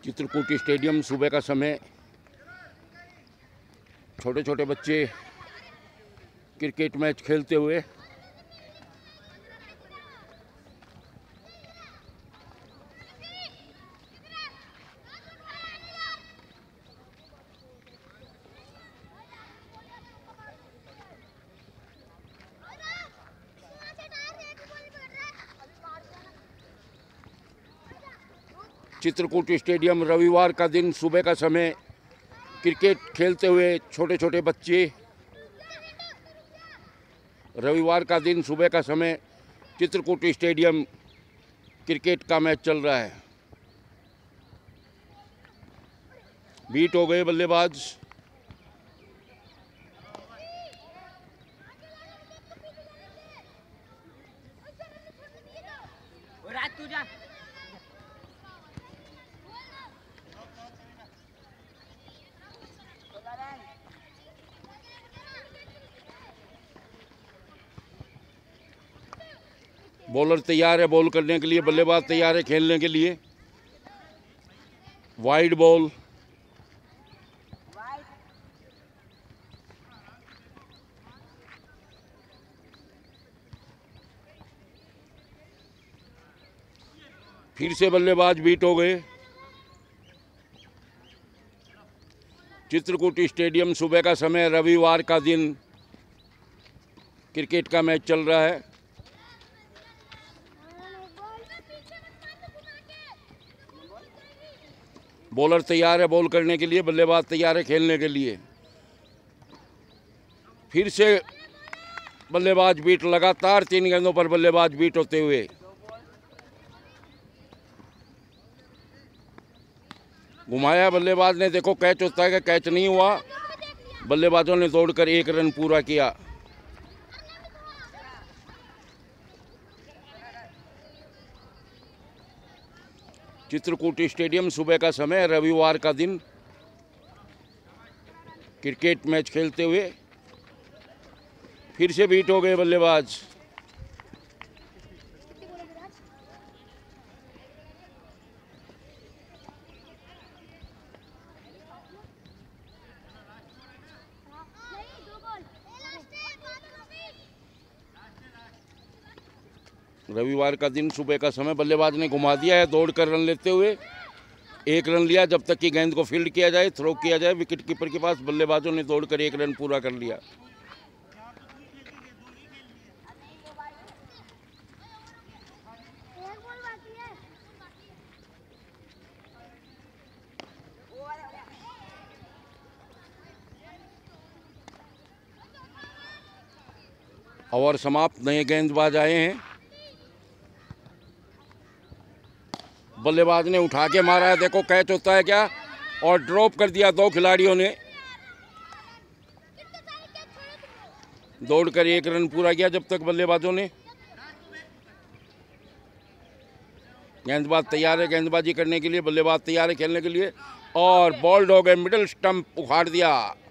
Chitrakoot stadium सुबह का समय, छोटे छोटे बच्चे क्रिकेट मैच खेलते हुए। चित्रकूट स्टेडियम, रविवार का दिन, सुबह का समय, क्रिकेट खेलते हुए छोटे छोटे बच्चे। रविवार का दिन, सुबह का समय, चित्रकूट स्टेडियम, क्रिकेट का मैच चल रहा है। बीट हो गए बल्लेबाज। बॉलर तैयार है बॉल करने के लिए, बल्लेबाज तैयार है खेलने के लिए। Wide ball. फिर से बल्लेबाज बीट हो गए। चित्रकूट स्टेडियम, सुबह का समय, रविवार का दिन, क्रिकेट का मैच चल रहा है। बॉलर तैयार है बॉल करने के लिए, बल्लेबाज तैयार है खेलने के लिए। फिर से बल्लेबाज बीट, लगातार 3 गेंदों पर बल्लेबाज बीट होते हुए। घुमाया बल्लेबाज ने, देखो कैच होता है कि कैच नहीं हुआ। बल्लेबाजों ने दौड़कर 1 रन पूरा किया। चित्रकूट स्टेडियम, सुबह का समय, रविवार का दिन, क्रिकेट मैच खेलते हुए। फिर से बीट हो गए बल्लेबाज। रविवार का दिन, सुबह का समय, बल्लेबाज ने घुमा दिया है दौड़कर रन लेते हुए। 1 रन लिया। जब तक कि गेंद को फील्ड किया जाए, थ्रो किया जाए विकेट कीपर के पास, बल्लेबाजों ने दौड़कर 1 रन पूरा कर लिया। ओवर समाप्त। नए गेंदबाज आए हैं। बल्लेबाज ने उठा के मारा है, देखो कैच होता है क्या, और ड्रॉप कर दिया 2 खिलाड़ियों ने। दौड़कर 1 रन पूरा किया जब तक बल्लेबाजों ने। गेंदबाज तैयार है गेंदबाजी करने के लिए, बल्लेबाज तैयार है खेलने के लिए, और बॉल्ड हो गए। मिडिल स्टंप उखाड़ दिया।